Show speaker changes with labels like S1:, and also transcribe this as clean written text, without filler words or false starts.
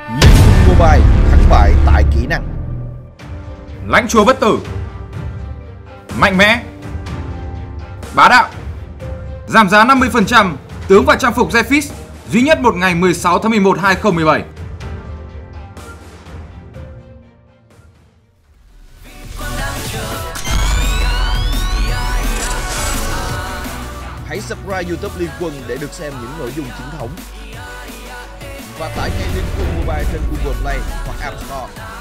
S1: Liên Quân Mobile thắng bại tại kỹ năng.
S2: Lãnh chúa bất tử, mạnh mẽ, bá đạo, giảm giá 50%, tướng và trang phục Zephys, duy nhất một ngày 16 tháng 11 2017.
S1: Hãy subscribe YouTube Liên Quân để được xem những nội dung chính thống. Và tải ngay Liên Quân Mobile trên Google Play hoặc App Store.